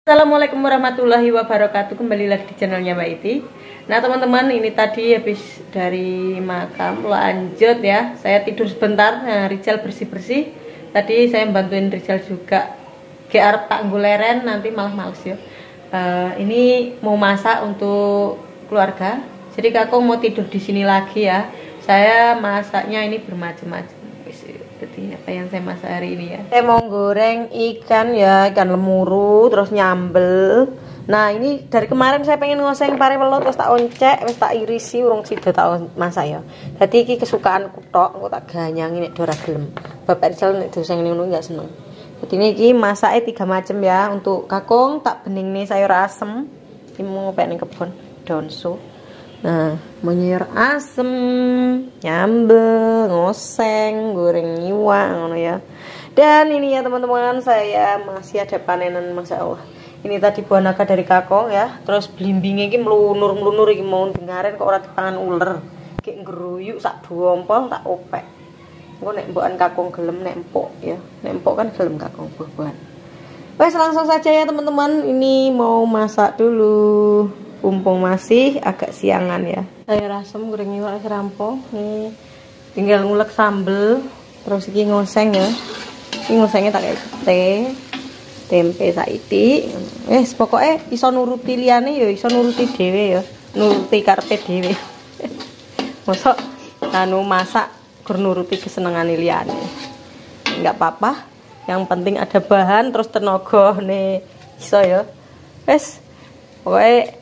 Assalamualaikum warahmatullahi wabarakatuh. Kembali lagi di channelnya Mbak Iti. Nah teman-teman, ini tadi habis dari makam, lanjut ya. Saya tidur sebentar, nah, Rizal bersih-bersih. Tadi saya bantuin Rizal juga GR Pak Guleren, nanti malah males ya. Ini mau masak untuk keluarga. Jadi kakong mau tidur di sini lagi ya. Saya masaknya ini bermacam-macam. Jadi apa yang saya masak hari ini ya, saya mau goreng ikan ya, ikan lemuru, terus nyambel. Nah ini dari kemarin saya pengen ngoseng pare welut, terus tak oncek, terus tak irisi, urung sida tak masak ya. Jadi iki kesukaan kutok, aku tak ganyangi nek ora gelem. Bapak Rizal nek doseng ngono enggak seneng. Jadi ini iki masake 3 macam ya. Untuk kakung tak bening nih sayur asem. Iki mau ngopek ning kebon daun su. Nah, menyir asem, nyambel, ngoseng, goreng iwak ngono ya. Dan ini ya teman-teman, saya masih ada panenan Masya Allah. Ini tadi buah naga dari kakong ya. Terus blimbingnya ini melunur-melunur iki mau dengaren kok ora dipangan uler. Kayak ngeruyuk sak dompol tak opek. Engko nek mbokan kakong gelem nek empuk ya. Nek empuk kan gelem kakong buah-buahan. Wes langsung saja ya teman-teman. Ini mau masak dulu. Mumpung masih agak siangan ya. Sayur asem goreng iwak rampung. Nih tinggal ngulek sambel. Terus iki ngoseng ya. Ini ngosengnya tak kayak tempe saiki. Pokoknya iso nuruti liyane ya, iso nuruti dhewe ya. Nuruti karepe dhewe. Mosok anu masak gur nuruti kesenengane liyane. Enggak apa-apa. Yang penting ada bahan terus tenaga nih iso ya. Wes pokoknya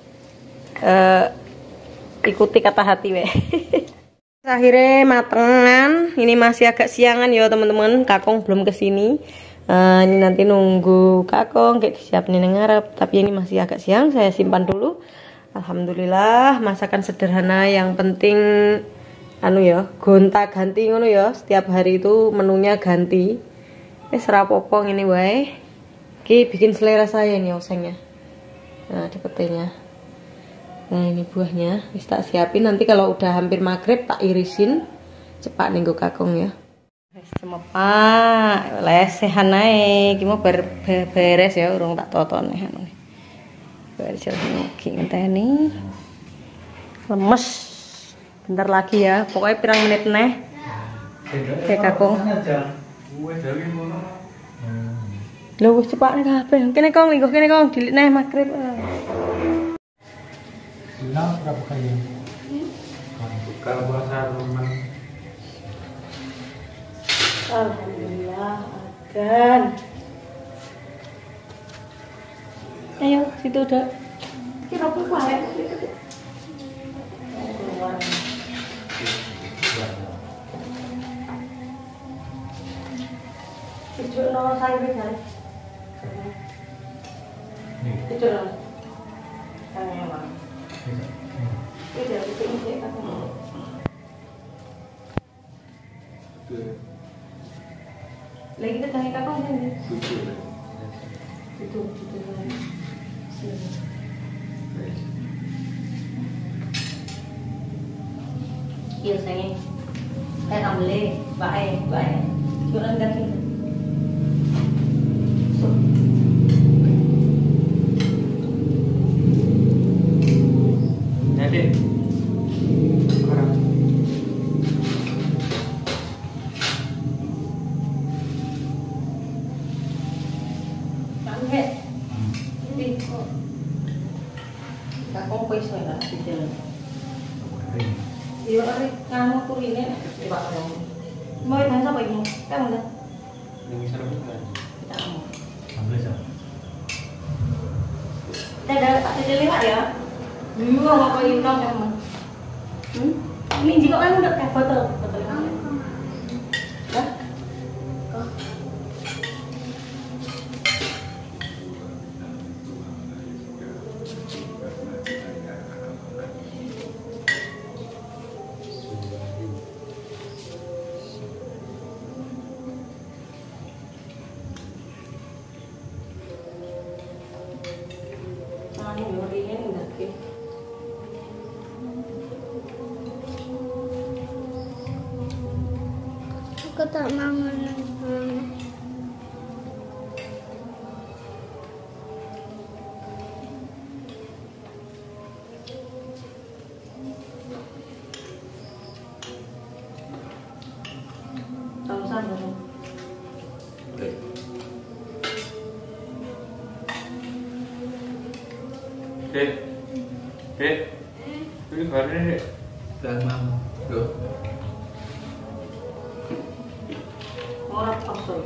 ikuti kata hati weh. Akhirnya matengan. Ini masih agak siangan ya teman-teman. Kakong belum kesini. Ini nanti nunggu kakong kayak disiapin nang ngarep. Tapi ini masih agak siang. Saya simpan dulu. Alhamdulillah masakan sederhana. Yang penting anu ya, gonta ganti ngono ya. Setiap hari itu menunya ganti. Serapopong ini wae. Oke, bikin selera saya nih osengnya. Nah, di petenya. Nah ini buahnya, wis tak siapin, nanti kalau udah hampir maghrib tak irisin, cepat nenggo kakung ya. Wis cemepak, lesehan ae, iki mau beres ya, urung tak toton nih anu. Beres iki ngenteni. Lemes. Bentar lagi ya, pokoknya pirang menit neh. Kayak kakung. Lho wis cepak nih kabeh. Kene kong, dilik neh maghrib. Bilang berapa kali? Buka puasa rumah. Alhamdulillah adan. Ayo situ udah. Kira apa kuat? Tujuh nol saya beda. Tujuh nol. Saya mah. Lagi kita tanya kakak kan? Itu. Iya sayang. Kayak amble, bae. Jualan daging. Kakong kuis lah di jalan. Iya, kamu tuh ini coba kamu. Mau itu apa ini? Kamu dah. Yang serem kan? Kita mau. Ambil saja. Ada lewat ya. Dulu apa income kamu? Ini jika kan udah kayak botol. Dah. Aku tak mau. sambal. Dek, dek, ini karena dek. Dan mam, tuh. Orang pasal.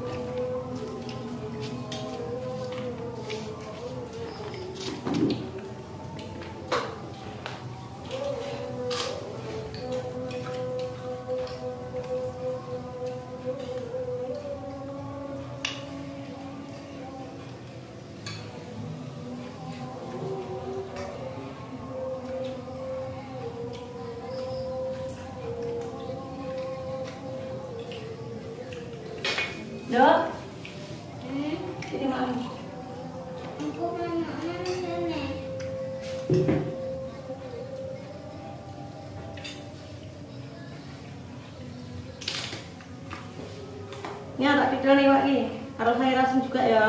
Dok, sini maaf. Aku mau sini. Ini agak tidur nih, Pak. Harus saya rasim juga ya.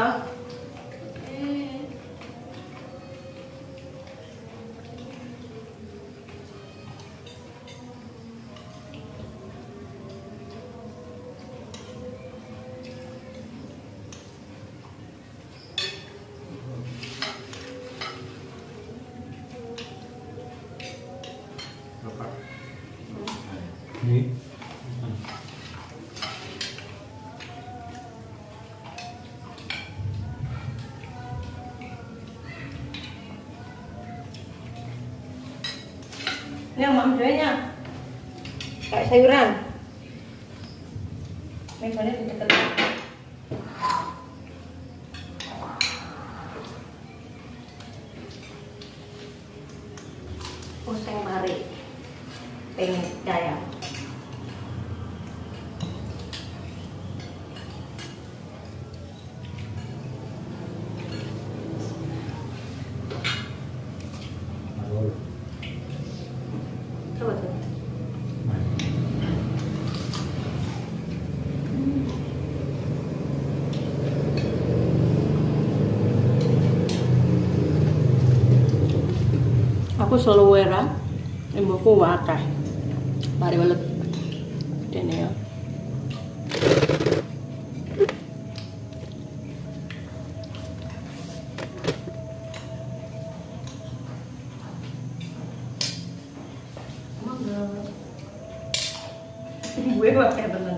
Bapak. Ini. Ini yang mak ambilnya kayak sayuran. Ini mana ditekan. Oseng mari, pengen caya. Coba tuh. Aku selalu wera, ibuku wakah, mari balik, ini ya. Gue wakah bener.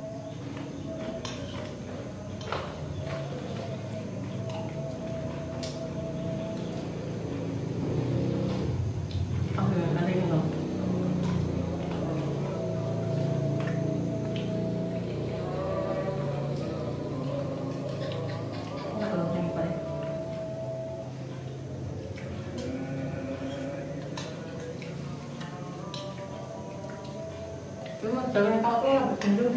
Cuma jangan tahu ya bergendung.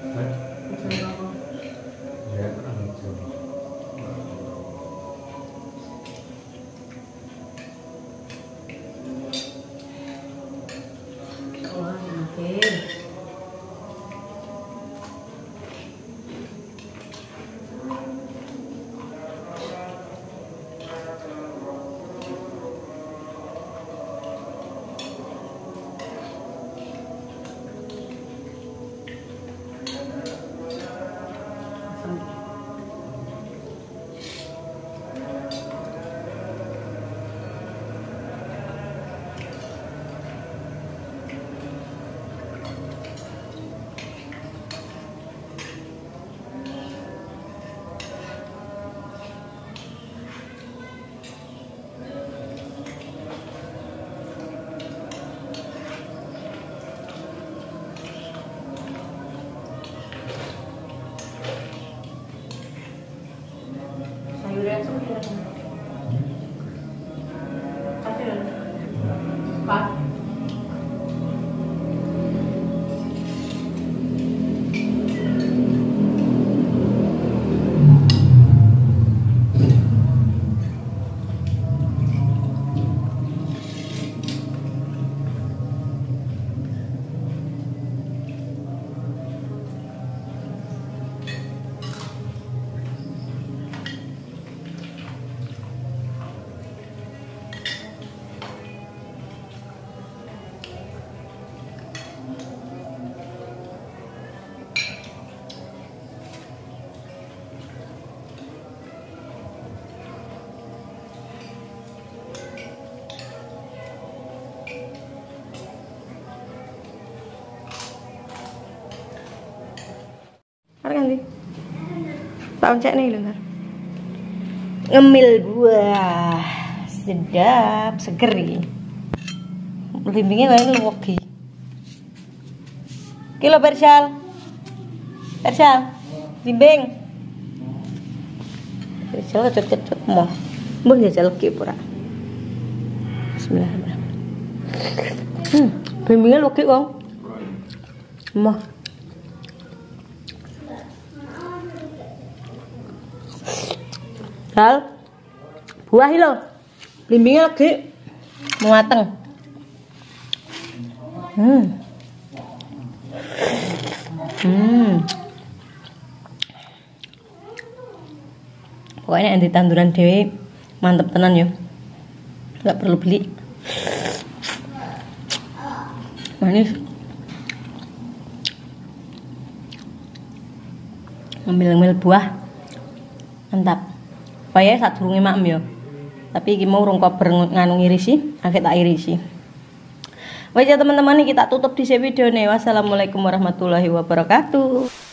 Ya, kurang hijau. Wah, makin. nanti. Tak cek nih lho. Ngemil buah. Sedap, seger iki. Blimbingnya kayaknya legi. Kilo Persyal. Blimbing. Persyal kecut-kecut mau. Mbah njajal legi pura. Bismillahirrahmanirrahim. Blimbingnya legi kok. Mau. Hal. Buah iki lho. Blimbingnya lagi mateng. Pokoknya yang di tanduran dewe mantep tenan yo. Nggak perlu beli. Manis. Ngemil-ngemil buah. Mantap. Kaya sadurunge makem yo. Tapi iki mau urung kober nganu ngirisi, akhir tak irisi. Wes ya teman-teman, kita tutup di video ini. Wassalamualaikum warahmatullahi wabarakatuh.